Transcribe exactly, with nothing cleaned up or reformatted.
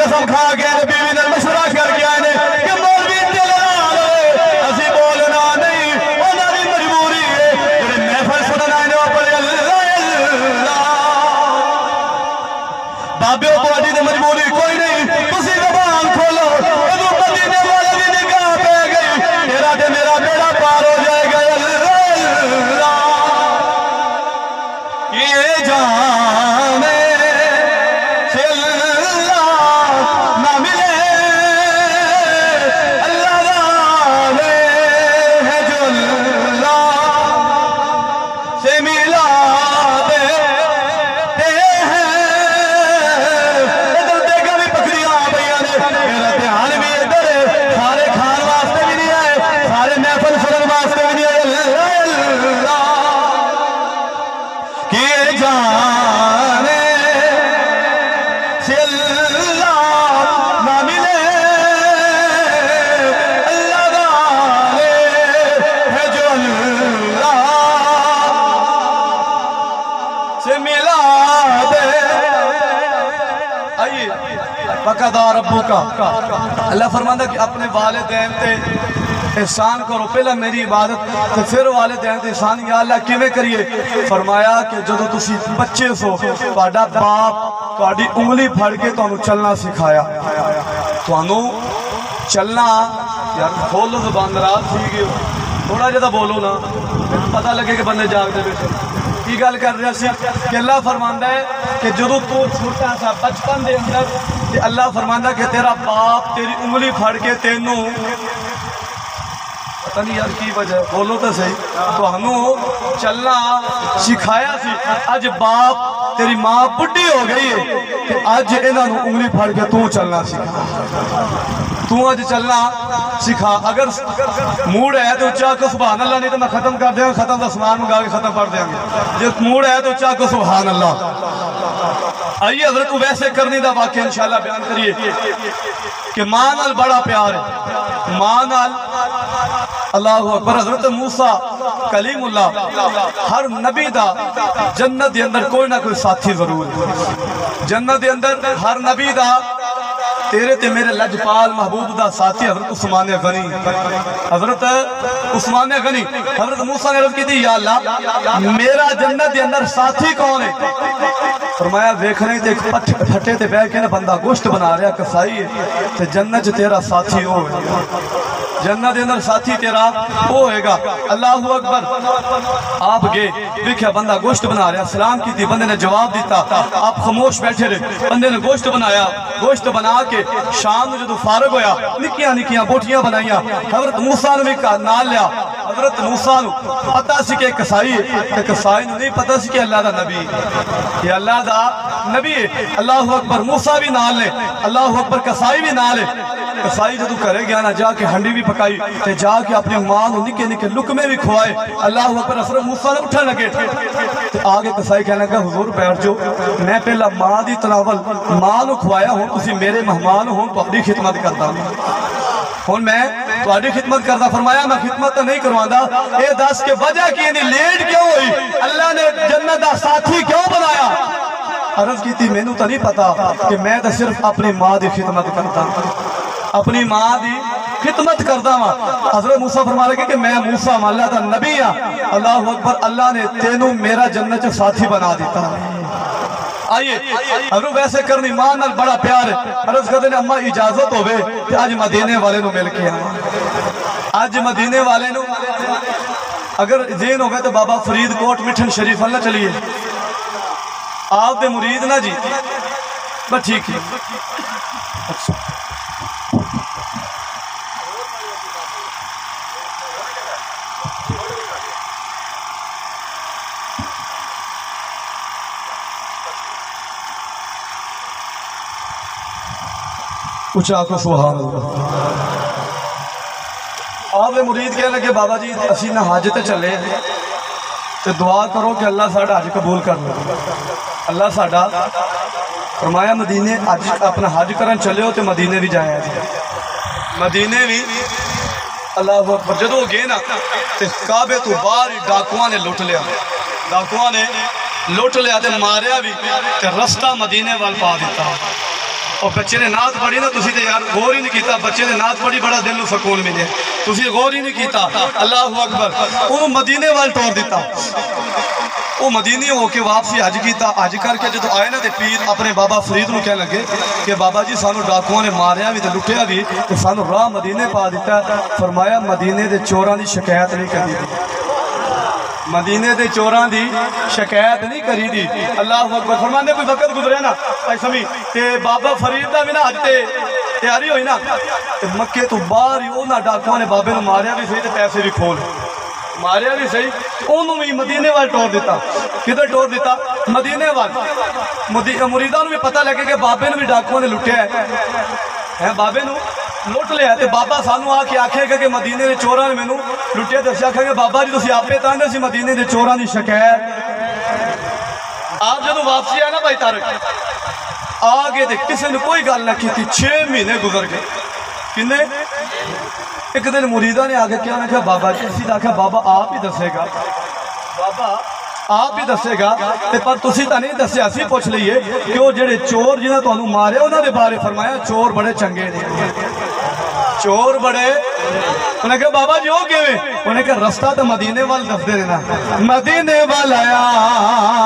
قسم کھا کے بیوی نے مشورہ کر کے آئے کہ مولوی دل نہ لے اسی بولنا نہیں انہوں نے مجبوری ہے جڑے محفل سننا آئے وہ پڑھے اللہ بابے و بوڑی نے مجبوری کوئی نہیں تسی زبان کھولو ادھو مدینے والے دی نگاہ پہ گئی تیرا تے میرا بیڑا پار ہو جائے گا اللہ یہ جانے سے اللہ نہ ملے اللہ والے ہے جو اللہ سے ملا دیتے ہیں ادھر دیکھا بھی بکریاں بھائیاں نے میرا دھیان بھی ادھر ہے سارے کھان واسطے بھی نہیں آئے سارے محفل سنن واسطے بھی نہیں آئے اللہ کیے جانے سے اللہ نہ ملے اللہ والے ہے جو اللہ سے ملا دے آئیے فقدا ربکا اللہ فرماندہ کہ اپنے والدین تے احسان کرو پہلا میری عبادت تو پھر والدین تے احسان یا اللہ کیویں کریے فرمایا کہ جدو تسی بچے سو تہاڈا باپ تہاڈی انگلی پھڑ کے تانوں چلنا سکھایا تانوں چلنا یار کھولو زبان ناراض تھی گئے تھوڑا جہا بولو نا پتہ لگے کہ بندے جاگ دے بیٹھے کی گل کر رہا سی کہ اللہ فرماندا ہے کہ جدو تو چھوٹا سا بچپن دے اندر کہ اللہ فرماندا کہ تیرا باپ تیری انگلی پھڑ کے تینوں پتہ نہیں یار کی وجہ بولو تو صحیح تو ہمیں چلنا سکھایا سی اج باپ تیری ماں بڑھی ہو گئی ہے کہ اج انہوں نے انگلی پھڑ کے تو چلنا سکھا تو اج چلنا سکھا اگر موڑ ہے تو چاہ کو سبحان اللہ نہیں تو میں ختم کر دیا ختم دا سمان منگا کے ختم کر دیا گے جب موڑ ہے تو چاہ کو سبحان اللہ آئیے حضرت ویسے کرنے دا واقعہ انشاءاللہ بیان کریے کہ ماں نال بڑا پیار ہے ماں نال اللہ اکبر حضرت موسیٰ کلیم اللہ ہر نبی دا جنت دے اندر کوئی نہ کوئی ساتھی ضرور ہے جنت دے اندر ہر نبی دا تیرے تے میرے لجپال محبوب دا ساتھی حضرت عثمان غنی حضرت عثمان غنی حضرت موسیٰ نے عرض کی تھی یا اللہ میرا جنت دے اندر ساتھی کون ہے فرمایا دیکھنے تے ایک پھٹے تے بیٹھ کے بندہ گوشت بنا رہا کسائی ہے تے جنت تیرا ساتھی ہو جنت دے اندر ساتھی تیرا وہ ہوئے گا اللہ اکبر آپ گئے دیکھیا بندہ گوشت بنا رہا سلام کی تھی بندے نے جواب دیتا آپ خاموش بیٹھے رہے بندے نے گوشت بنایا گوشت بنا کے شام جدو فارغ ہویا نکیاں نکیاں بوٹیاں بنائیاں حضرت موسیٰ نے بھی نال لیا حضرت موسیٰ نے پتہ سی کہ کسائی ہے کہ کسائی نے نہیں پتہ سی کہ اللہ دا نبی یہ اللہ دا نبی ہے اللہ اکبر موسیٰ بھی نال لے اللہ اکبر کسائی بھی نال لے کسائی جدو کرے گیا نا جا کے ہنڈی بھی پکائی تے جا کے اپنے ماں نو نکے نکے لکمے بھی کھوائے اللہ اکبر حضرت موسیٰ نے اٹھا لگے تے آگے کسائی کہنے لگا حضور بیٹھ جو میں پہلا ماں دی تناول ماں نو کھوایا ہوں تسی میرے مہمان ہوں تو اپنی خدمت کرتا ہوں ہوں میں تو اپنی خدمت کرتا فرمایا میں خدمت تو نہیں کرواندہ اے دس کے وجہ کی یعنی لیٹ کیوں ہوئی اللہ نے جنت دا ساتھی کیوں بنایا عرض کی تھی میں نو تو نہیں پتا کہ میں تو صرف اپنی ماں دی خدمت کرتا ہوں اپنی ماں دی خدمت کرتا ہوں حضرت موسیٰ فرما لگے کہ میں موسیٰ اللہ دا نبی ہاں اللہ اکبر اللہ نے تینوں میرا جنت سے ساتھی بنا دیتا آئیے حضرت ویسے کرنی ماں نال بڑا پیار ہے عرض کرتے ہیں اماں اجازت ہوئے کہ آج مدینے والے نو مل کے آج مدینے والے نو اگر ذہن ہوگئے تو بابا فرید کوٹ مٹھن شریف اللہ چلیے آپ دے مرید نا جی بس ٹھیک ہے اچھا کو سبحان اللہ آپ مرید کہنے لگے بابا جی اسی نہ حج تے چلے تو دعا کرو کہ اللہ ساڑھا حج قبول کر لے اللہ ساڑھا فرمایا مدینے اپنا حج کرن چلے ہو تو مدینے بھی جائے مدینے بھی اللہ اکبر جدو گئے نا تو کعبے تو باہر ڈاکواں نے لٹ لیا ڈاکواں نے لٹ لیا تو ماریا بھی تو رستہ مدینے وال پا دیتا اور بچے نے نعت پڑھی نا تسی تے یار غور ہی نہیں کیتا بچے نے نعت پڑھی بڑا دل نو سکون ملے تسی غور ہی نہیں کیتا اللہ اکبر انہوں مدینے وال ٹور دیتا وہ مدینی ہو کے واپسی حج کیتا حج کر کے جدو آئے نا تے پیر اپنے بابا فرید نو کہنے لگے کہ بابا جی سانو ڈاکوؤں نے ماریا بھی تے لٹیا بھی تے سانو راہ مدینے پا دیتا فرمایا مدینے دے چوراں دی شکایت نہیں کری دی مدینے دے چوراں دی شکایت نہیں کری دی اللہ اکبر فرمانے کوئی وقت گزرے نا اے سمی تے بابا فرید دا بھی نا حج تے تیاری ہوئی نا تے مکے تو باہر ہی اونا ڈاکوؤں نے بابے نو ماریا بھی صحیح تے پیسے بھی کھول ماریا بھی صحیح انہوں بھی مدینے وال ٹور دیتا کدھر ٹور دیتا مدینے وال مریداں نو بھی پتہ لگے کہ بابے نو بھی ڈاکوؤں نے لٹیا ہے بابے نو لٹ لیا تے بابا سانو آ کے آکھے گا کہ مدینے دے چوراں نے مینوں لٹیا تے اسی آکھے گا بابا جی تسی آپے تاندے سی مدینے دے چوراں دی شکایت آپ جدوں واپسی آئے نا بھائی طارق آگے تے کسی نے کوئی گل نہ کیتی چھ مہینے گزر گئے کنے ایک دن مریدہ نے آگے کیا کہا بابا جی اسی آکھا بابا آپ ہی دسے گا بابا آپ ہی دسے گا تے پر تسی تا نہیں دسے اسی پوچھ لئیے کہ وہ جڑے چور جنہاں تو انہوں مارے انہوں نے بارے فرمایا چور بڑے چنگے دے چور بڑے انہیں کہا بابا جی ہو گئے انہیں کہا رستہ تو مدینے وال دفتے دینا مدینے وال آیا